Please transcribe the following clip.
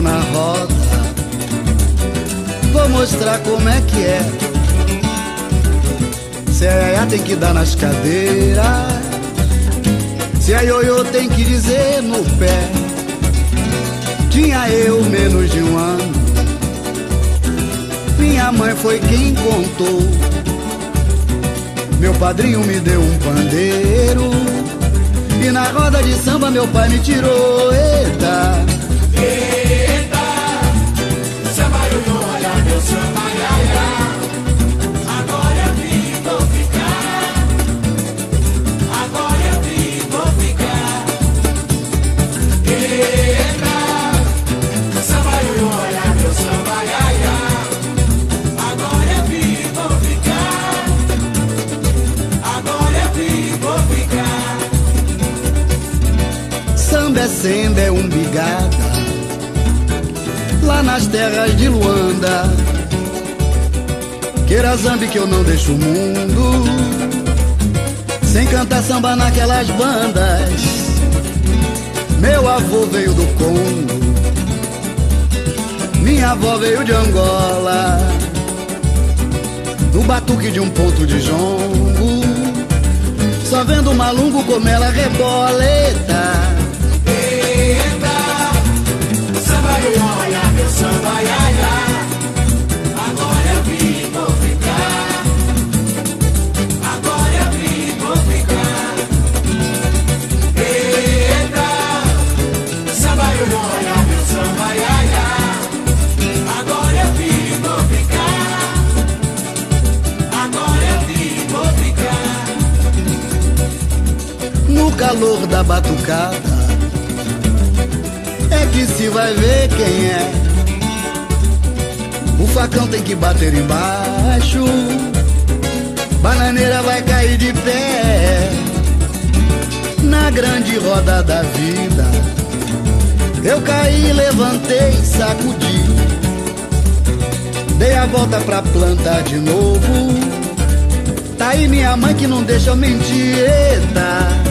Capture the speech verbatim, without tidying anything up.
tô na roda, vou mostrar como é que é. Se a iaiá tem que dar nas cadeiras, se a ioiô tem que dizer no pé. Tinha eu menos de um ano, minha mãe foi quem contou. Meu padrinho me deu um pandeiro e na roda de samba meu pai me tirou. Eita, eita, samba ioiô, olha meu samba iaiá. Agora eu vim, vou ficar. Agora eu vim, vou ficar. Eita, samba ioiô, olha meu samba iaiá. Agora eu vim, vou ficar. Agora eu vim, vou ficar. Samba é senda, é umbigada, lá nas terras de Luanda. Queira zambi que eu não deixo o mundo sem cantar samba naquelas bandas. Meu avô veio do Congo, minha avó veio de Angola, no batuque de um ponto de jongo, só vendo o malungo como ela rebola. Eita, samba ioiô, olha meu samba iaiá. Agora eu vim, vou ficar. Agora eu vim, vou ficar. Eita, samba ioiô, olha meu samba iaiá. Agora eu vim, vou ficar. Agora eu vim, vou ficar. no calor da batucada é que se vai ver quem é. O facão tem que bater embaixo, bananeira vai cair de pé. Na grande roda da vida eu caí, levantei, sacudi, dei a volta pra plantar de novo. Tá aí minha mãe que não deixa eu mentir. Eita,